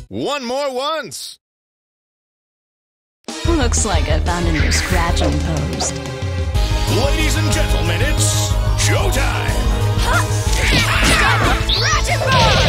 One more once. Looks like I found a new scratching post. Ladies and gentlemen, it's showtime! Scratch and burn!